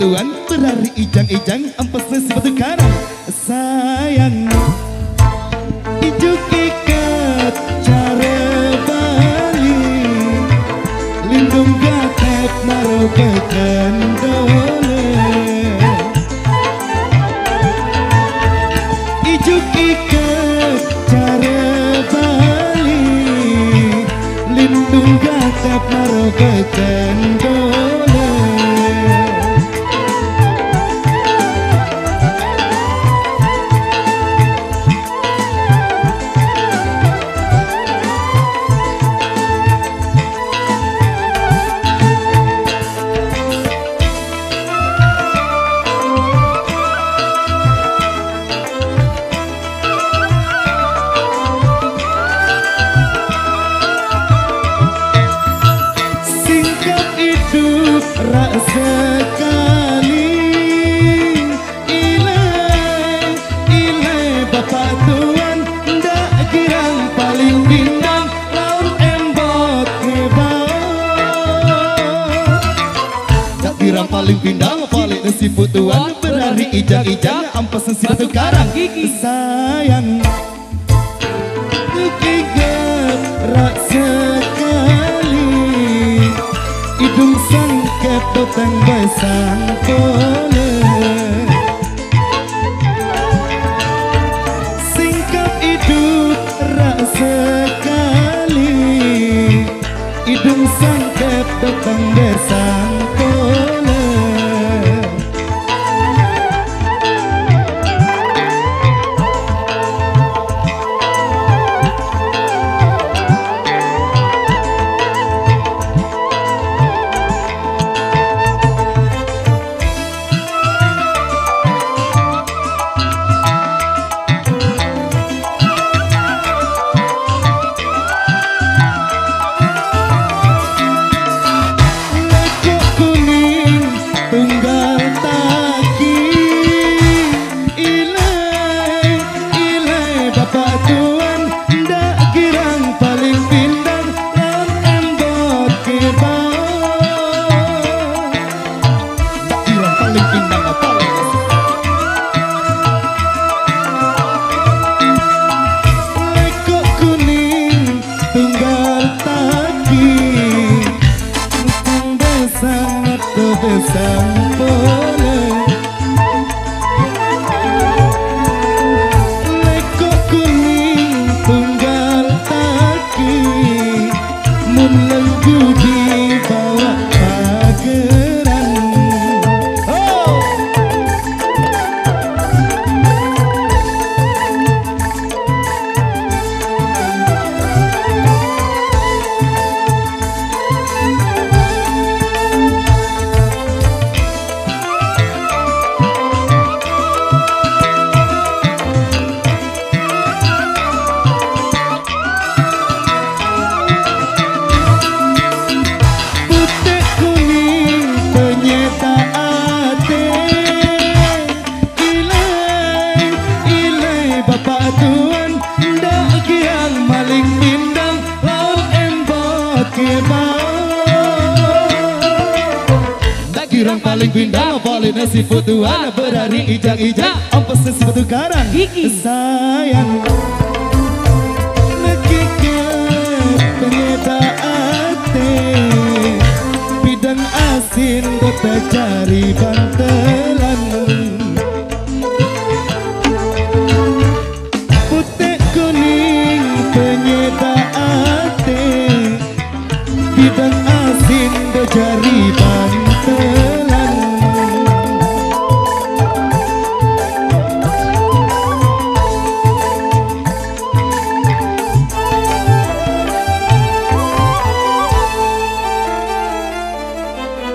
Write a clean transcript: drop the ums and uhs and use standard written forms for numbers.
fotoan berari ijang-ijang ampas nasi batu karang sayang ijuk ikat cara bali lindung gatep naruh ke kendole ijuk ikat cara bali lindung gatep naruh ke kendole. Sekali ile bapak tuan ndak girang paling bintang laut embot kebau ndak girang paling bintang paling nasi putuan berari ijang-ijang ampas nasi batu karang sayang kegigap rak sekali hidung sangkep toteng besang pole singkap hidup rak sekali hidung sangkep toteng besang pole. Besang pole lekok kuning tunggal taki mun lenggu di bawah pageran bapak tuan ndak girang maling bindang laut embot kebau ndak girang paling bindang paling nasi fotoan berari ijang-ijang ampas nasi batu karang sayang nekikep penyeta ate bidang asin dota cari banten